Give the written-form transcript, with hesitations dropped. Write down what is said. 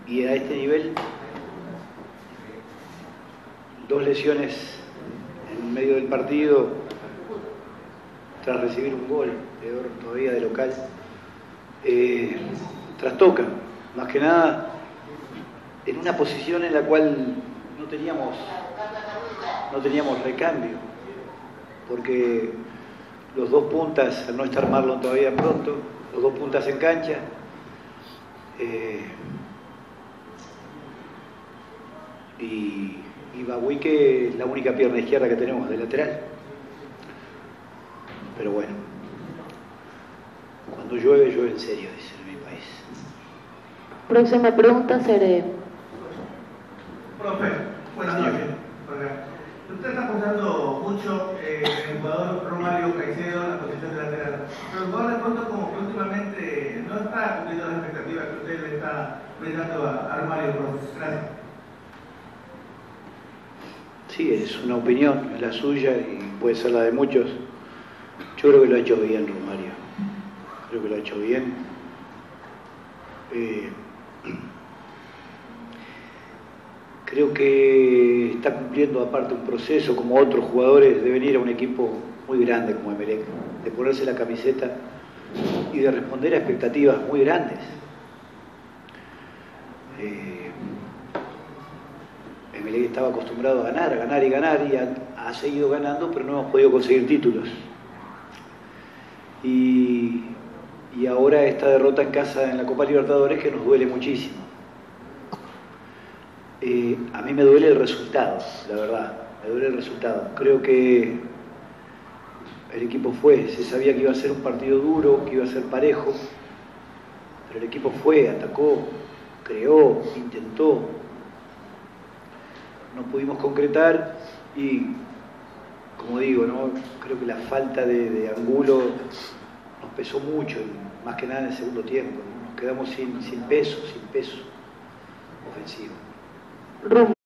Y a este nivel, 2 lesiones en medio del partido, tras recibir un gol, peor todavía de local, trastocan, más que nada en una posición en la cual no teníamos recambio, porque los 2 puntas, al no estar Marlon todavía pronto, los 2 puntas en cancha, y Babuique es la única pierna izquierda que tenemos de lateral. Pero bueno, cuando llueve, llueve en serio, dicen en mi país. Próxima pregunta, Cere. Profe, buenas noches. Usted está apoyando mucho el jugador Romario Caicedo en la posición de lateral. Pero el jugador de pronto como que últimamente no está cumpliendo las expectativas que usted le está brindando a Romario. Gracias. Sí, es una opinión, es la suya y puede ser la de muchos. Yo creo que lo ha hecho bien Romario. Creo que lo ha hecho bien. Creo que está cumpliendo aparte un proceso, como otros jugadores, de venir a un equipo muy grande como Emelec, de ponerse la camiseta y de responder a expectativas muy grandes. Emelec estaba acostumbrado a ganar y ha seguido ganando, pero no hemos podido conseguir títulos. Y ahora esta derrota en casa en la Copa Libertadores que nos duele muchísimo. A mí me duele el resultado, la verdad, me duele el resultado. Creo que el equipo se sabía que iba a ser un partido duro, que iba a ser parejo, pero el equipo atacó, creó, intentó. No pudimos concretar y, como digo, ¿no? Creo que la falta de Angulo nos pesó mucho, y más que nada en el segundo tiempo, ¿no? Nos quedamos sin peso ofensivo.